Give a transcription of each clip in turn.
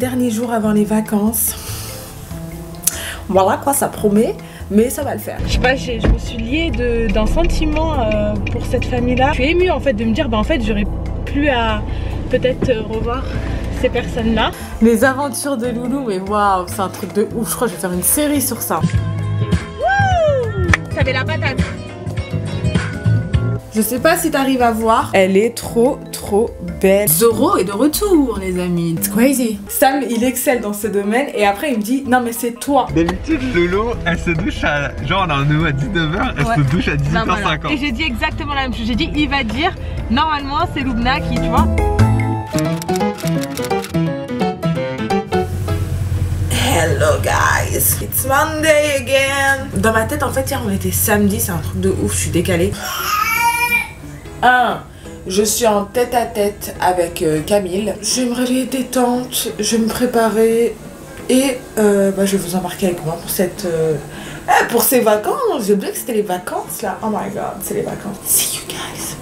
Dernier jour avant les vacances. Voilà quoi, ça promet, mais ça va le faire. Je sais pas, je me suis liée d'un sentiment pour cette famille-là. Je suis émue en fait de me dire, bah en fait j'aurais plus à peut-être revoir ces personnes-là. Les aventures de Loulou, mais waouh, c'est un truc de ouf. Je crois que je vais faire une série sur ça. Wouh, ça fait la patate. Je sais pas si t'arrives à voir, elle est trop belle. Zoro est de retour les amis, it's crazy. Sam il excelle dans ce domaine et après il me dit non mais c'est toi. D'habitude Lolo elle se douche à genre on est à 19h, elle se douche à 18h50. Et j'ai dit exactement la même chose, j'ai dit il va dire normalement c'est Lubna qui tu vois. Hello guys, it's Monday again. Dans ma tête en fait hier on était samedi, c'est un truc de ouf, je suis décalée. Je suis en tête à tête avec Camille. Je vais me réveiller détente, je vais me préparer et je vais vous embarquer avec moi pour ces vacances. J'ai oublié que c'était les vacances là. Oh my god, c'est les vacances. See you guys.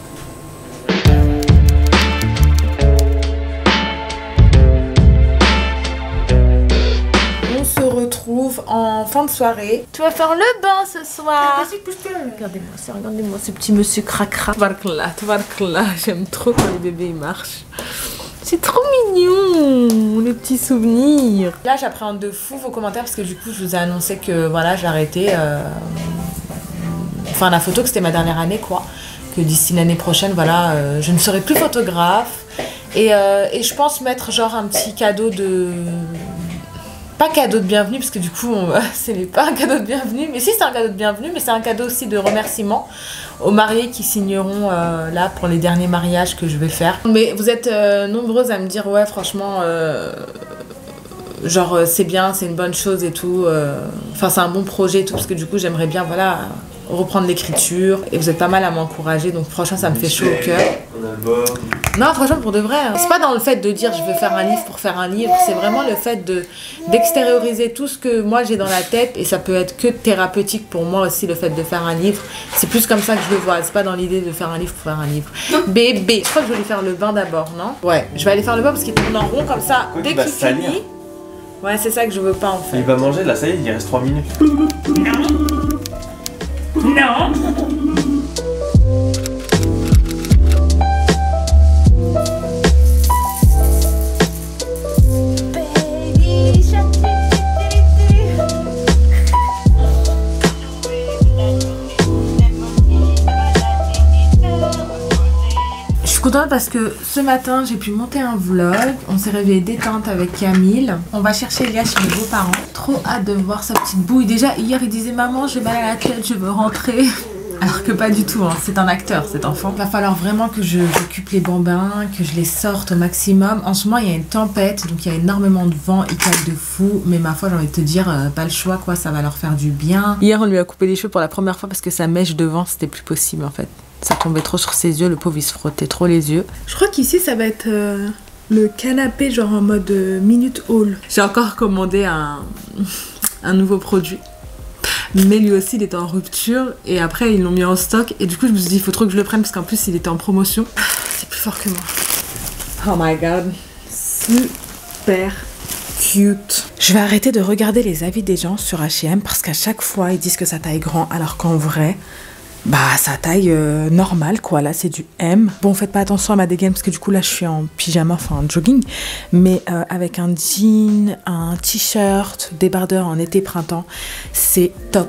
On se retrouve en fin de soirée. Tu vas faire le bain ce soir. Regardez-moi ce petit monsieur cracra. Tabarkallah, j'aime trop quand les bébés marchent. C'est trop mignon, les petits souvenirs. Là, j'appréhende de fou vos commentaires parce que du coup, je vous ai annoncé que voilà, j'ai arrêté. Enfin, la photo, que c'était ma dernière année, quoi. Que d'ici l'année prochaine, voilà, je ne serai plus photographe. Et je pense mettre genre un petit cadeau de... Pas cadeau de bienvenue parce que du coup c'est pas un cadeau de bienvenue, mais si c'est un cadeau de bienvenue, mais c'est un cadeau aussi de remerciement aux mariés qui signeront là pour les derniers mariages que je vais faire. Mais vous êtes nombreuses à me dire ouais franchement genre c'est bien, c'est une bonne chose et tout, enfin c'est un bon projet et tout parce que du coup j'aimerais bien voilà reprendre l'écriture et vous êtes pas mal à m'encourager donc franchement ça me fait chaud au cœur. Non franchement pour de vrai, hein. C'est pas dans le fait de dire je veux faire un livre pour faire un livre, c'est vraiment le fait d'extérioriser tout ce que moi j'ai dans la tête et ça peut être que thérapeutique pour moi aussi le fait de faire un livre. C'est plus comme ça que je le vois, c'est pas dans l'idée de faire un livre pour faire un livre. Bébé, je crois que je vais aller faire le bain d'abord, non? Ouais, je vais aller faire le bain parce qu'il tourne en rond comme ça dès qu'il finit. Ouais c'est ça que je veux pas en fait. Il va manger là, ça y est, il reste 3 minutes. Non. Je suis contente parce que ce matin j'ai pu monter un vlog. On s'est réveillé détente avec Camille. On va chercher Léa chez mes beaux-parents. Trop hâte de voir sa petite bouille. Déjà hier il disait maman j'ai mal à la tête, je veux rentrer. Alors que pas du tout, hein. C'est un acteur cet enfant. Il va falloir vraiment que je occupe les bambins, que je les sorte au maximum. En ce moment il y a une tempête, donc il y a énormément de vent, il cale de fou. Mais ma foi j'ai envie de te dire, pas le choix quoi, ça va leur faire du bien. Hier on lui a coupé les cheveux pour la première fois parce que sa mèche devant c'était plus possible en fait. Ça tombait trop sur ses yeux, le pauvre il se frottait trop les yeux. Je crois qu'ici ça va être le canapé genre en mode minute haul. J'ai encore commandé un nouveau produit. Mais lui aussi il était en rupture et après ils l'ont mis en stock et du coup je me suis dit il faut trop que je le prenne parce qu'en plus il était en promotion. C'est plus fort que moi. Oh my god, super cute. Je vais arrêter de regarder les avis des gens sur H&M parce qu'à chaque fois ils disent que ça taille grand alors qu'en vrai bah ça taille normale quoi, là c'est du M. Bon faites pas attention à ma dégaine parce que du coup là je suis en pyjama, enfin en jogging. Mais avec un jean, un t-shirt, débardeur en été printemps, c'est top.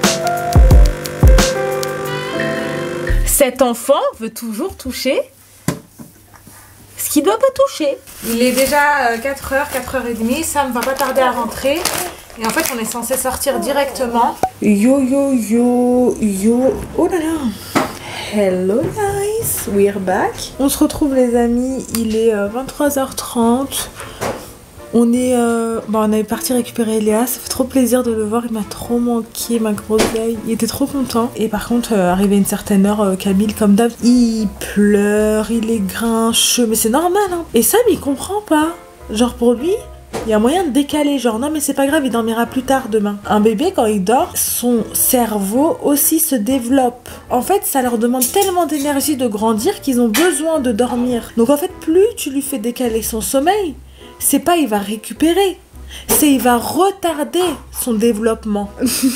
Cet enfant veut toujours toucher ce qu'il doit pas toucher. Il est déjà 4h, 4h30, Sam va pas tarder à rentrer. Et en fait, on est censé sortir directement. Yo, yo, yo, yo. Oh là là. Hello guys, we're back. On se retrouve les amis, il est 23h30. On est on est parti récupérer Léa, ça fait trop plaisir de le voir, il m'a trop manqué, ma grosse vieille. Il était trop content. Et par contre, arrivé à une certaine heure, Camille, comme d'hab, il pleure, il est grincheux, mais c'est normal hein. Et Sam, il comprend pas. Genre pour lui, il y a moyen de décaler, genre non mais c'est pas grave, il dormira plus tard demain. Un bébé quand il dort, son cerveau aussi se développe. En fait ça leur demande tellement d'énergie de grandir qu'ils ont besoin de dormir. Donc en fait plus tu lui fais décaler son sommeil, c'est pas il va récupérer, c'est il va retarder son développement.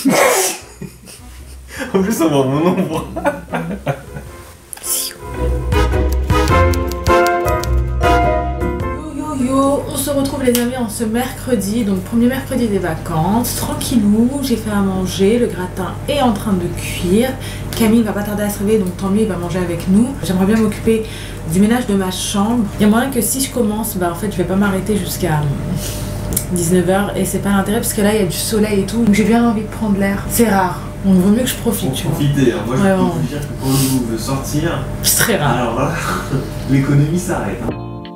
En plus, on voit mon ombre. Yo, on se retrouve les amis en ce mercredi, donc premier mercredi des vacances, tranquillou, j'ai fait à manger, le gratin est en train de cuire, Camille va pas tarder à se réveiller donc tant mieux il va manger avec nous. J'aimerais bien m'occuper du ménage de ma chambre, il y a moyen que si je commence, bah en fait je vais pas m'arrêter jusqu'à 19h et c'est pas l'intérêt parce que là il y a du soleil et tout, donc j'ai bien envie de prendre l'air, c'est rare. Donc vaut mieux que je profite, tu vois. Profiter, hein. Moi je peux vous dire que quand vous veut sortir, c'est très rare. Alors là, l'économie s'arrête. Hein.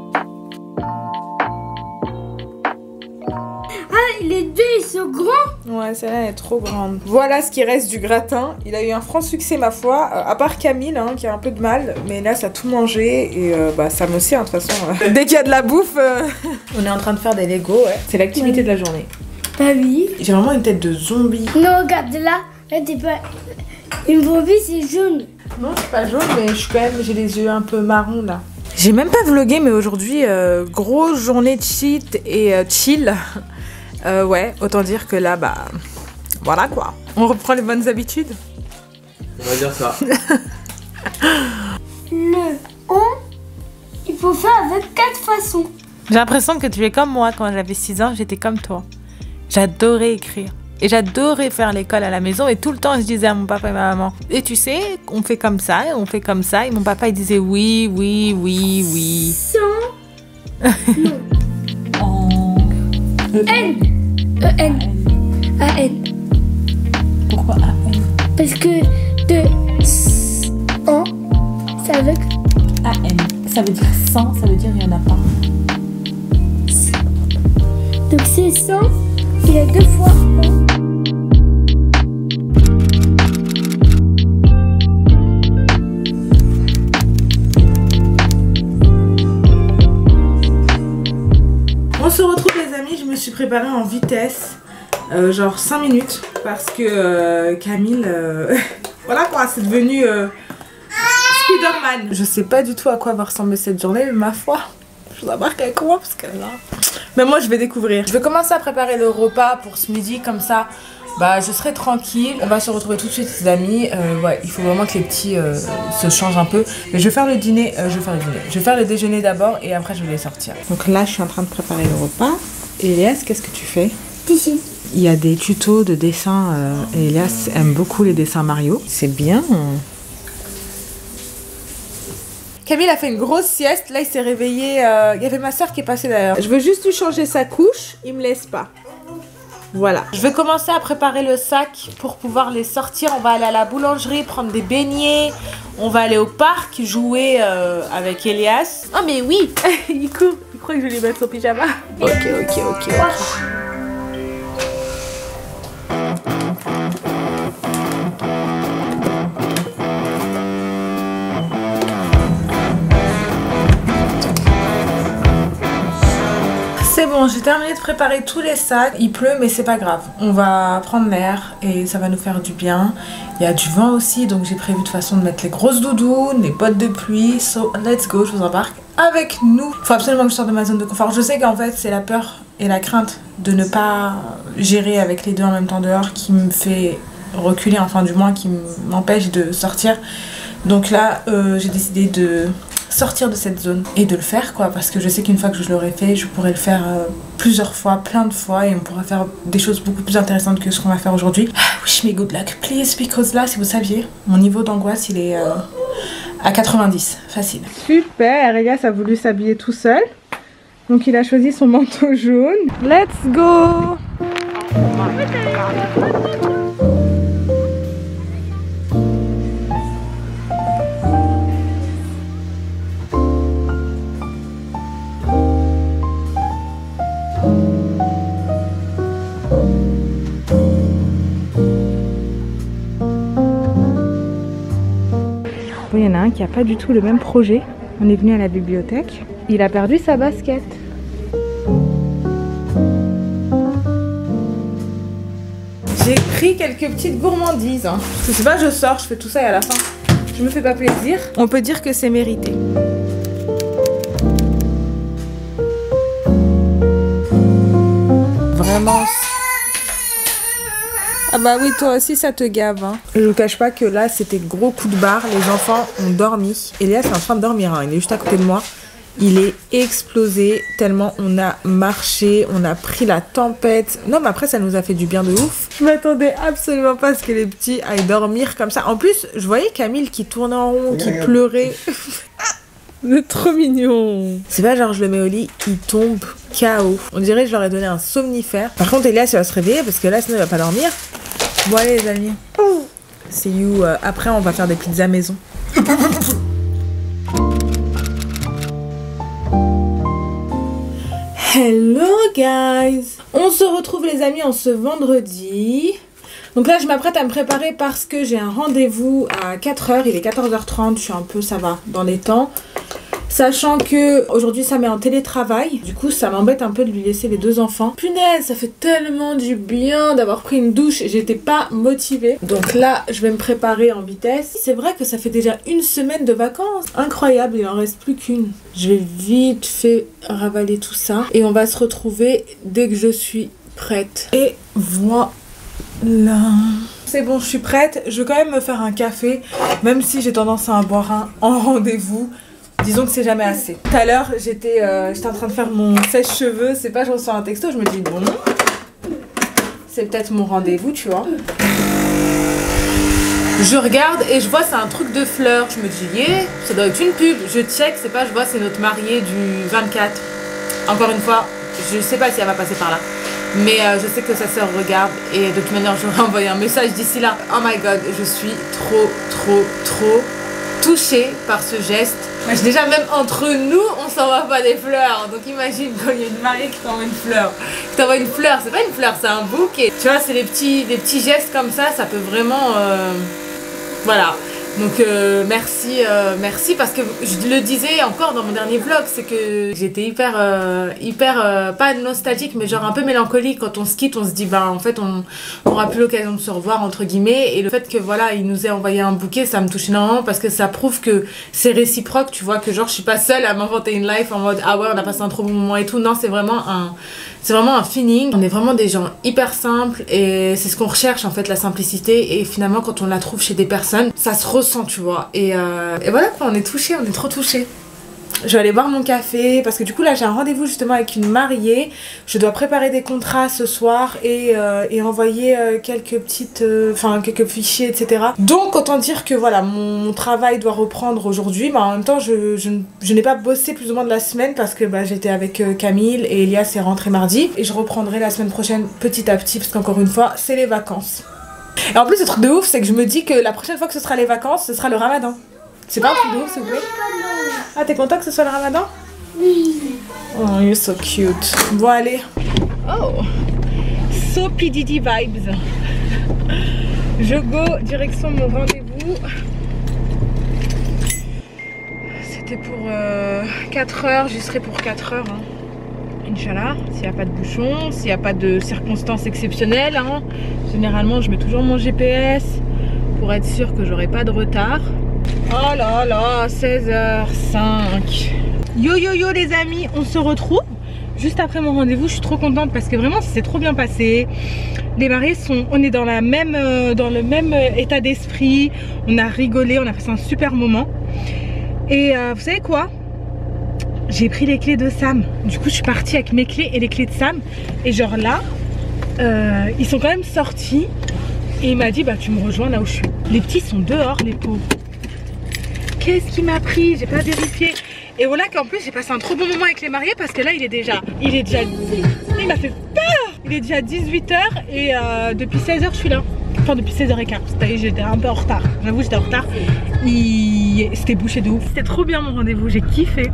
Les deux ils sont grands. Ouais, celle-là est trop grande. Voilà ce qui reste du gratin. Il a eu un franc succès ma foi, à part Camille hein, qui a un peu de mal, mais là ça a tout mangé et bah ça me aussi hein, de toute façon. Dès qu'il y a de la bouffe, on est en train de faire des Lego, ouais. C'est l'activité de la journée. Bah oui. J'ai vraiment une tête de zombie. Non regarde là t'es pas... Une zombie c'est jaune. Non c'est pas jaune mais je suis quand même, j'ai les yeux un peu marrons là. J'ai même pas vlogué mais aujourd'hui grosse journée de cheat et chill. Ouais, autant dire que là, bah, voilà quoi. On reprend les bonnes habitudes. On va dire ça. Le on, il faut faire avec 4 façons. J'ai l'impression que tu es comme moi. Quand j'avais 6 ans, j'étais comme toi. J'adorais écrire. Et j'adorais faire l'école à la maison. Et tout le temps, je disais à mon papa et ma maman, et tu sais, on fait comme ça, et on fait comme ça. Et mon papa, il disait oui, oui, oui, oui. Sans. Non. N. E-N. A-N. Pourquoi A-N? Parce que de en, c'est avec A-N. Ça veut dire sans, ça veut dire il n'y en a pas. donc c'est sans, il y a 2 fois en. On se retrouve les amis, je me suis préparée en vitesse, genre 5 minutes, parce que Camille, voilà quoi, c'est devenu Spider-Man. Je sais pas du tout à quoi va ressembler cette journée, mais ma foi, je vous embarque avec moi parce que là... Mais moi je vais découvrir. Je vais commencer à préparer le repas pour ce midi, comme ça, bah je serai tranquille. On va se retrouver tout de suite les amis, ouais, il faut vraiment que les petits se changent un peu. Mais je vais faire le dîner, je vais faire le déjeuner d'abord et après je vais les sortir. Donc là je suis en train de préparer le repas. Elias, qu'est-ce que tu fais? Ici. Il y a des tutos de dessin, et Elias aime beaucoup les dessins Mario. C'est bien. Camille a fait une grosse sieste, là il s'est réveillé, il y avait ma soeur qui est passée d'ailleurs. Je veux juste lui changer sa couche, il me laisse pas. Voilà. Je vais commencer à préparer le sac pour pouvoir les sortir. On va aller à la boulangerie, prendre des beignets. On va aller au parc, jouer avec Elias. Oh mais oui. Il court, il croit que je vais lui mettre son pyjama. Ok. C'est bon, j'ai terminé de préparer tous les sacs. Il pleut mais c'est pas grave. On va prendre l'air et ça va nous faire du bien. Il y a du vent aussi donc j'ai prévu de toute façon de mettre les grosses doudounes, les bottes de pluie. So let's go, je vous embarque avec nous. Il faut absolument que je sorte de ma zone de confort. Je sais qu'en fait c'est la peur et la crainte de ne pas gérer avec les deux en même temps dehors qui me fait reculer, enfin du moins qui m'empêche de sortir. Donc là j'ai décidé de sortir de cette zone et de le faire quoi, parce que je sais qu'une fois que je l'aurai fait je pourrai le faire plusieurs fois, plein de fois, et on pourra faire des choses beaucoup plus intéressantes que ce qu'on va faire aujourd'hui. Wish me good luck please, because là si vous saviez mon niveau d'angoisse il est à 90, facile. Super, Elias a voulu s'habiller tout seul donc il a choisi son manteau jaune. Let's go. Il y en a un qui n'a pas du tout le même projet. On est venu à la bibliothèque. Il a perdu sa basket. J'ai pris quelques petites gourmandises. Je sais pas, je sors, je fais tout ça et à la fin, je me fais pas plaisir. On peut dire que c'est mérité. vraiment... Ah bah oui, toi aussi ça te gave, hein. Je vous cache pas que là c'était gros coup de barre, les enfants ont dormi. Elias est en train de dormir, hein. Il est juste à côté de moi. Il est explosé tellement on a marché, on a pris la tempête. Non mais après ça nous a fait du bien de ouf. Je m'attendais absolument pas à ce que les petits aillent dormir comme ça. En plus je voyais Camille qui tournait en rond, qui pleurait. C'est trop mignon. C'est pas genre je le mets au lit, il tombe KO. On dirait que je leur ai donné un somnifère. Par contre Elias il va se réveiller parce que là sinon il va pas dormir. Bon allez les amis, see you. Après on va faire des pizzas maison. Hello guys. On se retrouve les amis en ce vendredi. Donc là je m'apprête à me préparer parce que j'ai un rendez-vous à 4h. Il est 14h30, je suis un peu, ça va, dans les temps. Sachant que aujourd'hui Sam est en télétravail, du coup ça m'embête un peu de lui laisser les deux enfants. Punaise, ça fait tellement du bien d'avoir pris une douche, j'étais pas motivée. Donc là je vais me préparer en vitesse. C'est vrai que ça fait déjà une semaine de vacances. Incroyable, il en reste plus qu'une. Je vais vite fait ravaler tout ça et on va se retrouver dès que je suis prête. Et voilà. C'est bon, je suis prête. Je vais quand même me faire un café, même si j'ai tendance à en boire un en rendez-vous. Disons que c'est jamais assez. Tout à l'heure, j'étais en train de faire mon sèche-cheveux. C'est pas, je reçois un texto, je me dis bon, c'est peut-être mon rendez-vous, tu vois. Je regarde et je vois c'est un truc de fleurs. Je me dis yeah, ça doit être une pub. Je check, c'est pas, je vois c'est notre mariée du 24. Encore une fois, je sais pas si elle va passer par là. Mais je sais que sa sœur regarde et de toute manière je vais envoyer un message d'ici là. Oh my god, je suis trop touchée par ce geste. Déjà même entre nous on s'envoie pas des fleurs. Donc imagine quand il y a une mariée qui t'envoie une fleur. Qui t'envoie une fleur, c'est pas une fleur, c'est un bouquet. Tu vois, c'est des petits gestes comme ça peut vraiment... Voilà. Donc merci parce que je le disais encore dans mon dernier vlog, c'est que j'étais hyper pas nostalgique mais genre un peu mélancolique quand on se quitte, on se dit bah en fait on aura plus l'occasion de se revoir entre guillemets, et le fait que voilà il nous ait envoyé un bouquet ça me touche énormément parce que ça prouve que c'est réciproque, tu vois, que genre je suis pas seule à m'inventer une life en mode ah ouais on a passé un trop bon moment et tout. Non, c'est vraiment un feeling. On est vraiment des gens hyper simples et c'est ce qu'on recherche en fait, la simplicité, et finalement quand on la trouve chez des personnes ça se ressent, tu vois, et voilà quoi, on est touchés, on est trop touchés. Je vais aller boire mon café parce que du coup là j'ai un rendez-vous justement avec une mariée. Je dois préparer des contrats ce soir et envoyer quelques quelques fichiers etc. Donc autant dire que voilà, mon travail doit reprendre aujourd'hui, mais en même temps je n'ai pas bossé plus ou moins de la semaine parce que bah, j'étais avec Camille et Elias est rentré mardi, et je reprendrai la semaine prochaine petit à petit parce qu'encore une fois c'est les vacances. Et en plus le truc de ouf c'est que je me dis que la prochaine fois que ce sera les vacances ce sera le ramadan. C'est pas un truc de ouf s'il vous plaît? Ah, t'es content que ce soit le ramadan? Oui. Oh, you're so cute. Bon, allez. Oh, so PDD vibes. Je go direction mon rendez-vous. C'était pour 4h, j'y serai pour 4h. Hein. Inch'Allah, s'il n'y a pas de bouchon, s'il n'y a pas de circonstances exceptionnelles. Hein. Généralement, je mets toujours mon GPS pour être sûr que j'aurai pas de retard. Oh là là, 16h05. Yo yo yo les amis, on se retrouve juste après mon rendez-vous. Je suis trop contente parce que vraiment ça s'est trop bien passé. Les mariés on est dans le même état d'esprit. On a rigolé, on a passé un super moment. Et vous savez quoi? J'ai pris les clés de Sam. Du coup je suis partie avec mes clés et les clés de Sam. Et genre là, ils sont quand même sortis. Et il m'a dit bah tu me rejoins là où je suis. Les petits sont dehors les pauvres. Qu'est-ce qui m'a pris? J'ai pas vérifié. Et voilà qu'en plus j'ai passé un trop bon moment avec les mariés parce que là il est déjà il m'a fait peur. Il est déjà 18h et depuis 16h je suis là. Enfin depuis 16h15. J'étais un peu en retard. J'avoue j'étais en retard. C'était bouché de ouf. C'était trop bien mon rendez-vous, j'ai kiffé.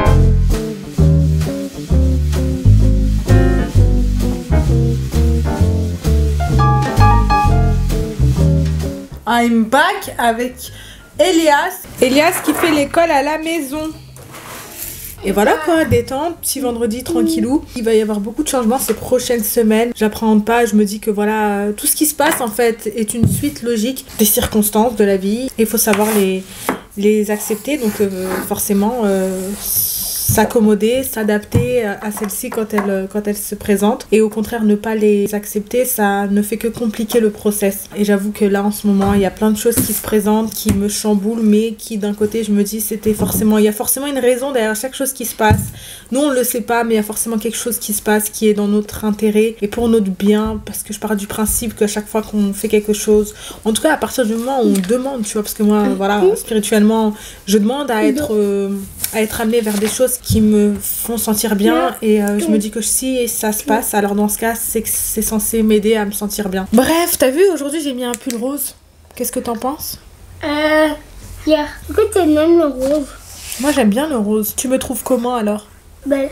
I'm back avec Elias qui fait l'école à la maison. Et voilà quoi, détente, petit vendredi tranquillou. Il va y avoir beaucoup de changements ces prochaines semaines. J'appréhende pas, je me dis que voilà, tout ce qui se passe en fait est une suite logique des circonstances de la vie. Il faut savoir les accepter, donc forcément s'accommoder, s'adapter à celle-ci quand elle se présente. Et au contraire, ne pas les accepter, ça ne fait que compliquer le process. Et j'avoue que là, en ce moment, il y a plein de choses qui se présentent, qui me chamboulent, mais qui d'un côté, je me dis, il y a forcément une raison derrière chaque chose qui se passe. Nous, on ne le sait pas, mais il y a forcément quelque chose qui se passe qui est dans notre intérêt et pour notre bien, parce que je pars du principe qu'à chaque fois qu'on fait quelque chose, en tout cas à partir du moment où on demande, tu vois, parce que moi, voilà, spirituellement, je demande à être amenée vers des choses qui me font sentir bien et je me dis que si ça se passe, alors dans ce cas, c'est que c'est censé m'aider à me sentir bien. Bref, t'as vu, aujourd'hui j'ai mis un pull rose. Qu'est-ce que t'en penses? Hier, est-ce que t'aimes même le rose? Moi j'aime bien le rose. Tu me trouves comment alors? Ben.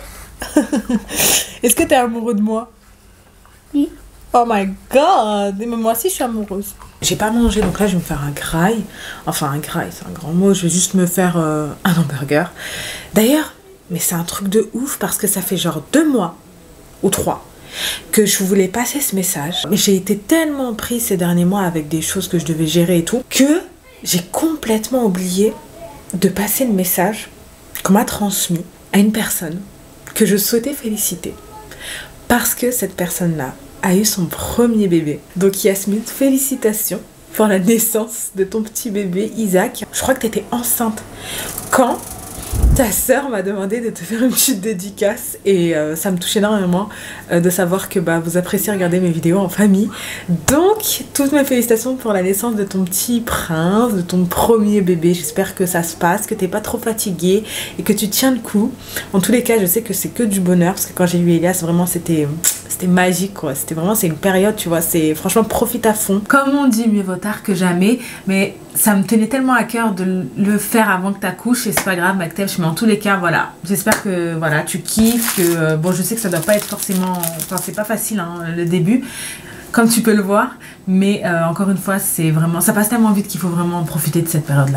Est-ce que t'es amoureux de moi? Oui. Oh my god! Mais moi aussi je suis amoureuse. J'ai pas mangé, donc là je vais me faire un graille. Enfin un graille, c'est un grand mot. Je vais juste me faire un hamburger. D'ailleurs, mais c'est un truc de ouf parce que ça fait genre 2 mois ou 3 que je voulais passer ce message. Mais j'ai été tellement prise ces derniers mois avec des choses que je devais gérer et tout, que j'ai complètement oublié de passer le message qu'on m'a transmis à une personne que je souhaitais féliciter. Parce que cette personne-là a eu son premier bébé. Donc Yasmine, félicitations pour la naissance de ton petit bébé Isaac. Je crois que tu étais enceinte quand ta sœur m'a demandé de te faire une petite dédicace et ça me touche énormément de savoir que vous appréciez regarder mes vidéos en famille. Donc, toutes mes félicitations pour la naissance de ton petit prince, de ton premier bébé. J'espère que ça se passe, que t'es pas trop fatiguée et que tu tiens le coup. En tous les cas, je sais que c'est que du bonheur parce que quand j'ai eu Elias, vraiment c'était magique quoi. C'était vraiment, c'est une période, tu vois, c'est franchement profite à fond. Comme on dit, mieux vaut tard que jamais, mais ça me tenait tellement à cœur de le faire avant que t'accouches et c'est pas grave, Mactef, mais en tous les cas, voilà. J'espère que voilà, tu kiffes, que bon, je sais que ça doit pas être forcément, enfin c'est pas facile hein, le début, comme tu peux le voir, mais encore une fois, c'est vraiment, ça passe tellement vite qu'il faut vraiment profiter de cette période-là.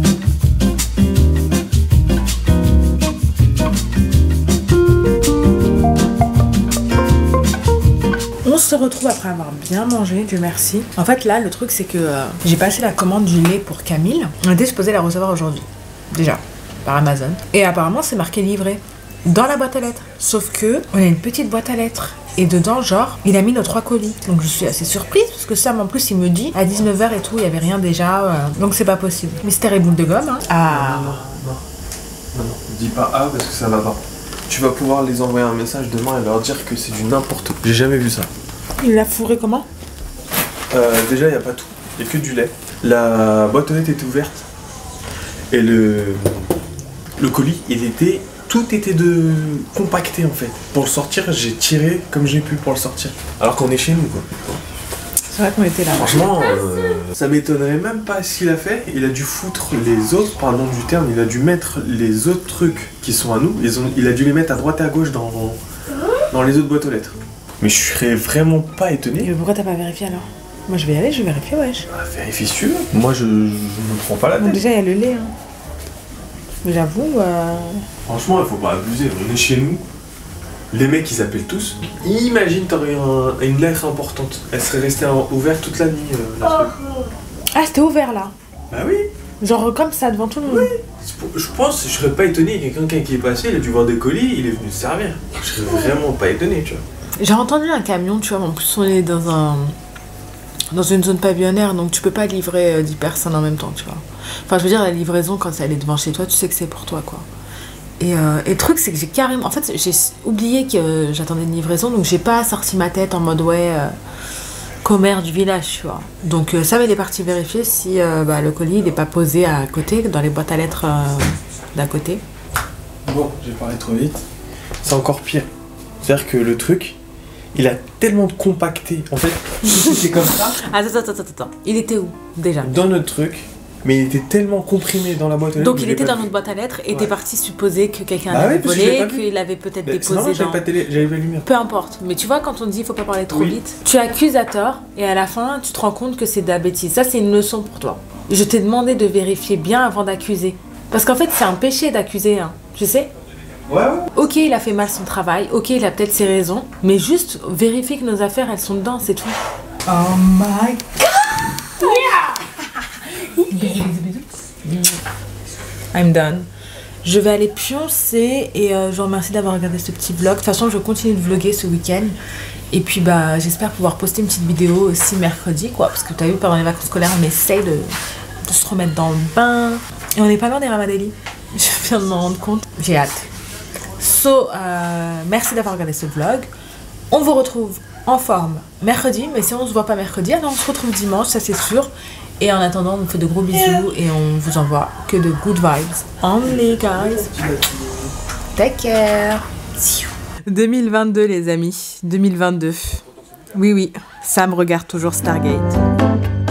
On se retrouve après avoir bien mangé, Dieu merci. En fait là le truc c'est que j'ai passé la commande du lait pour Camille. On était supposé la recevoir aujourd'hui, déjà, par Amazon. Et apparemment c'est marqué livré dans la boîte à lettres. Sauf que on a une petite boîte à lettres. Et dedans genre, il a mis nos 3 colis. Donc je suis assez surprise parce que Sam en plus il me dit à 19h et tout, il n'y avait rien déjà. Donc c'est pas possible. Mystère et boule de gomme hein. Ah non, dis pas ah parce que ça va pas. Tu vas pouvoir les envoyer un message demain et leur dire que c'est du n'importe quoi. J'ai jamais vu ça. Il l'a fourré comment? Déjà, il n'y a pas tout. Il n'y a que du lait. La boîte aux lettres était ouverte. Et le colis, tout était compacté en fait. Pour le sortir, j'ai tiré comme j'ai pu pour le sortir. Alors qu'on est chez nous quoi. C'est vrai qu'on était là. Franchement, ça m'étonnerait même pas s'il a fait. Il a dû foutre les autres, pardon du terme, il a dû mettre les autres trucs qui sont à nous. Il a dû les mettre à droite et à gauche dans les autres boîtes aux lettres. Mais je serais vraiment pas étonné. Et pourquoi t'as pas vérifié alors? Moi je vais y aller, je vais vérifier, wesh. Vérifie si tu veux. Moi je me prends pas la tête. Bon, déjà il y a le lait. Hein. Mais j'avoue. Franchement, il faut pas abuser. On est chez nous. Les mecs ils appellent tous. Imagine t'aurais une lettre importante. Elle serait restée ouverte toute la nuit. Ah c'était ouvert là? Bah oui. Genre comme ça devant tout le monde. Oui. Je pense, je serais pas étonné. Il y a quelqu'un qui est passé, il a dû voir des colis, il est venu se servir. Je serais vraiment pas étonné, tu vois. J'ai entendu un camion, tu vois, en plus on est dans une zone pavillonnaire, donc tu peux pas livrer 10 personnes en même temps, tu vois. Enfin, je veux dire, la livraison, quand elle est devant chez toi, tu sais que c'est pour toi, quoi. Et le truc, c'est que j'ai carrément... En fait, j'ai oublié que j'attendais une livraison, donc j'ai pas sorti ma tête en mode, ouais, commère du village, tu vois. Donc Sam, il est parti vérifier si le colis, il est pas posé à côté, dans les boîtes à lettres d'à côté. Bon, j'ai parlé trop vite. C'est encore pire. C'est-à-dire que le truc... Il a tellement compacté, en fait, c'était comme ça. Attends. Il était où, déjà? Dans notre truc, mais il était tellement comprimé dans la boîte aux lettres. Donc il était dans notre boîte à lettres et t'es parti supposer que quelqu'un l'avait volé, qu'il avait peut-être déposé dans... j'avais pas lumière. Peu importe, mais tu vois, quand on dit il faut pas parler trop vite, tu accuses à tort et à la fin, tu te rends compte que c'est de la bêtise. Ça, c'est une leçon pour toi. Je t'ai demandé de vérifier bien avant d'accuser. Parce qu'en fait, c'est un péché d'accuser, hein, tu sais? Ouais. Ok, il a fait mal son travail, ok, il a peut-être ses raisons, mais juste vérifier que nos affaires, elles sont dedans, c'est tout. Oh my god! Yeah! I'm done. Je vais aller pioncer et je vous remercie d'avoir regardé ce petit vlog. De toute façon, je continue de vlogger ce week-end. Et puis bah j'espère pouvoir poster une petite vidéo aussi mercredi quoi. Parce que t'as vu, pendant les vacances scolaires, on essaye de se remettre dans le bain. Et on n'est pas loin des Ramadelli. Je viens de m'en rendre compte. J'ai hâte. So, merci d'avoir regardé ce vlog. On vous retrouve en forme mercredi. Mais si on se voit pas mercredi, alors on se retrouve dimanche, ça c'est sûr. Et en attendant, on vous fait de gros bisous et on vous envoie que de good vibes. Only guys. Take care. 2022 les amis. 2022. Oui, Sam regarde toujours Stargate.